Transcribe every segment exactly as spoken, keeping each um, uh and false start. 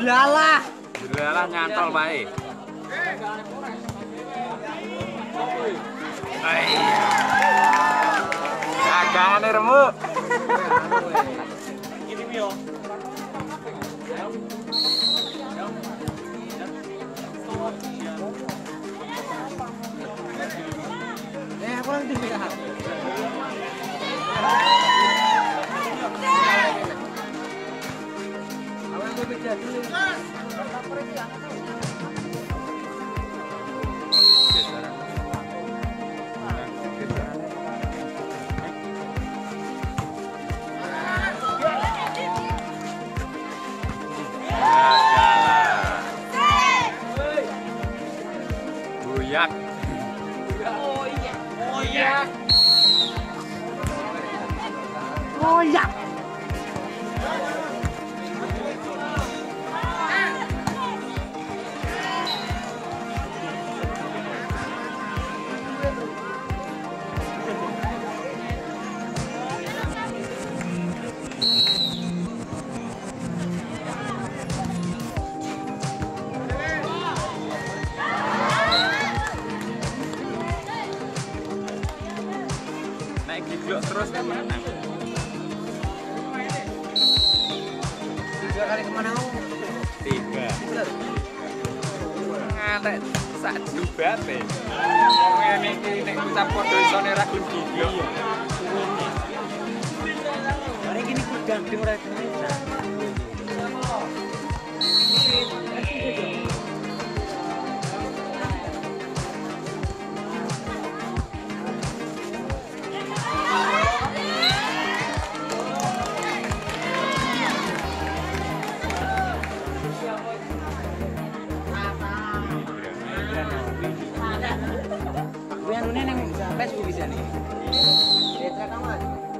Dilalah. Dilalah nyantol bae. Iya. Agane remuk. Ini yo. Eh, apa lagi bisa? Awal gue beja dulu. Buyak. Oh iya. Oh iya. Oh iya. Naik giglok terus kan mana? Tiga kali kemana kamu? Tiga. Ngantek sak jubate. Wong ngene iki nek ucap padha isone ra gelem giglok. Mari gini ku ganti ora kena. Yang ini yang Facebook bisa nih. Detra kawan.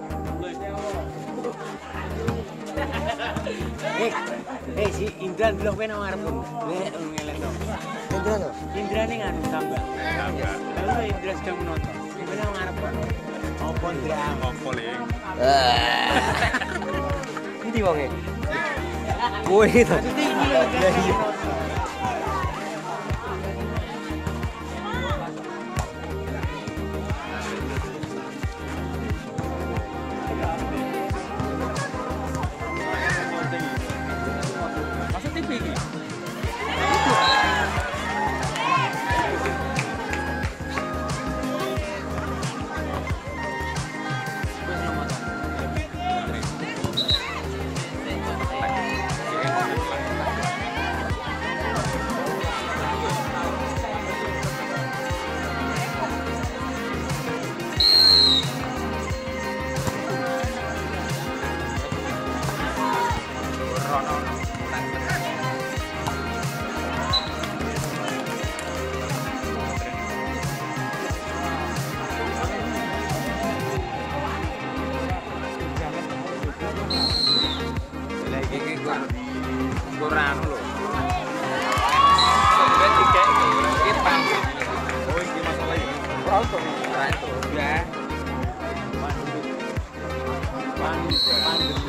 Eh, eh si Indra bilang pengen ngarep pun. Eh, ngelek dong. Indra tuh. Indra nih nganu tambah. Tambah. Lalu Indra sedang menonton. Gimana ngarep pun? Opo Indra? Opo ling. Ini wonge. Kowe itu. Ya iya. Masuk T V iki. Lagi iki kurang lho. Sampai tiga iki panggung. Oh iki masalah iki. Ora to. Ora to. Ya. Panggung. Panggung.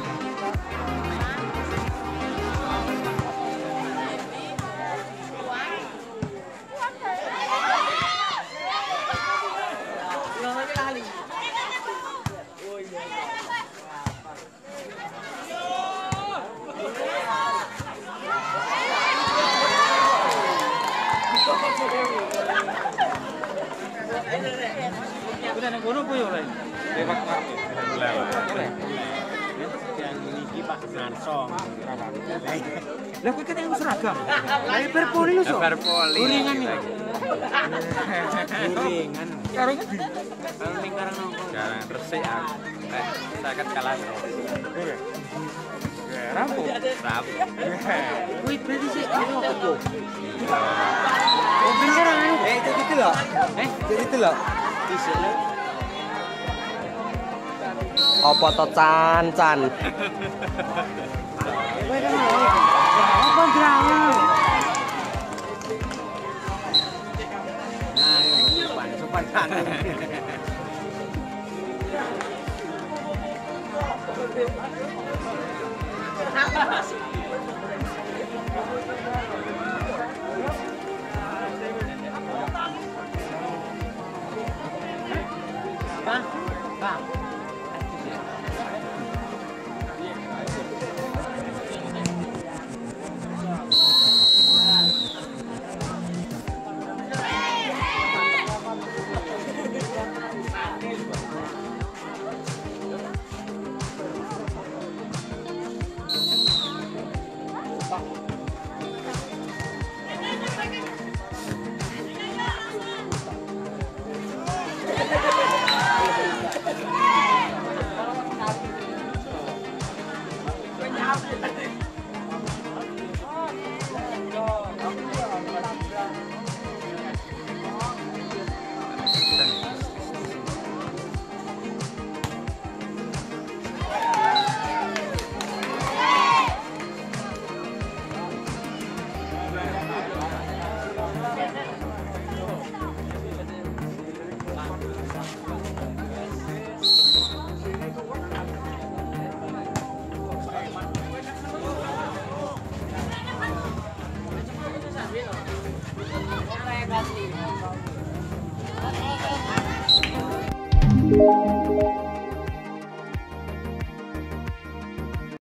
Udah nang kono po yo ora. Lewat market. Lewat. Yang iki Pak Narsong. Lah kowe ketemu seragam. Lah Perpoli lu so. Perpoli. Gorengan iki. Gorengan. Karo ngendi? Karo ning karang nongko. Jarang resik aku. Eh, saket kalah terus. Rampo. Rampo. Kuwi berarti sik ono apa? Oh beneran anu. Eh itu gitu loh. Eh itu gitu loh. Bisa lho. Apa to can-can? Kowe kan lho. Apa drama? Nah, sopan, sopan kan. Bang, bang. Kasih.